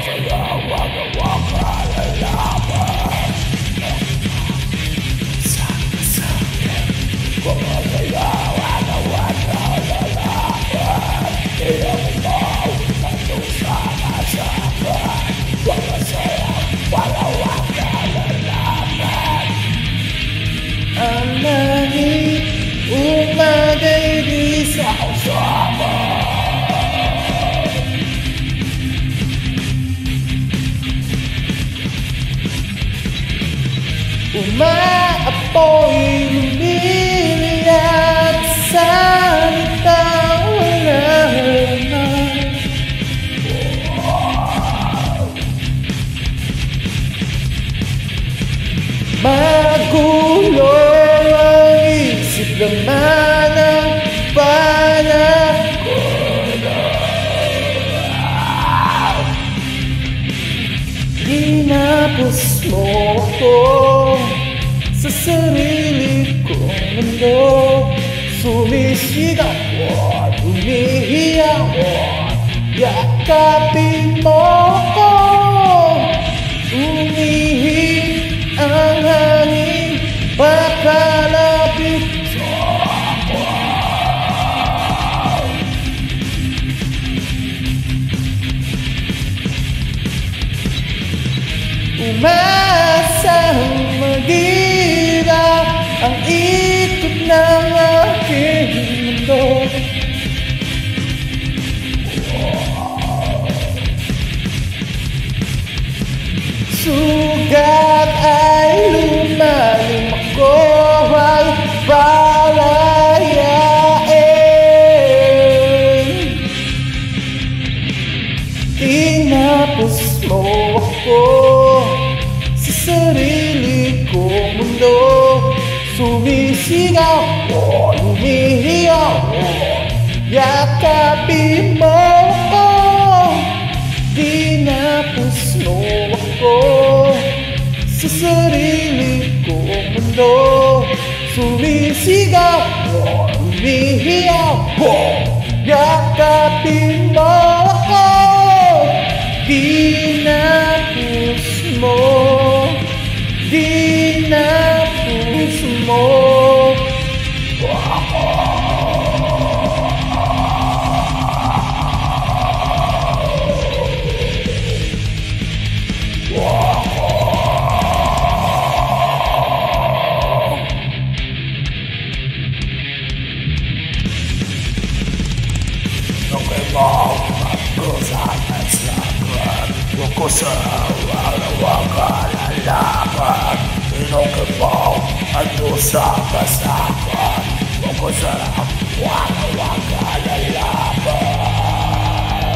umagay di sa usapan. Umaapoy, lumiliyat sa litang wala naman. Magulo ang isip naman ang panahon. Ginapos mo ako sa sarili kong mundo. Sumisigaw at umiiyak, yakapin mo ko. Umihip ang hangin, pakalapit sa ako. Umasang magila ang ikot ng aking mundo. Sugat ay lumalim, ako ay palayain. Tinapos mo ako sa sarili kong mundo. Sumisigaw o lumihiyaw, yakapin mo ako. Tinapos mo ako sa sarili kong mundo. Sumisigaw o lumihiyaw, yakapin mo ako. Tinapos mo, tinapos mo ako. Ako sa wala lalaban, inokipang ano sa kasapan. Ako sa wala lalaban.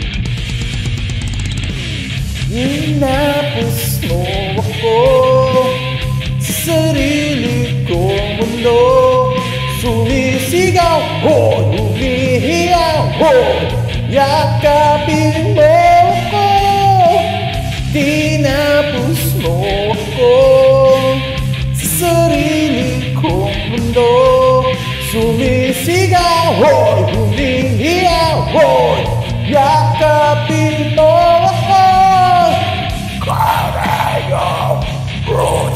Inapos mo ako sa sarili kong mundo. Sumisigaw o lumihiyaw, yakapin mo ako. Tinapos mo ako sa sarili kong mundo. Sumisigaw, humihiyaw, yakapin mo ako. Karayaw,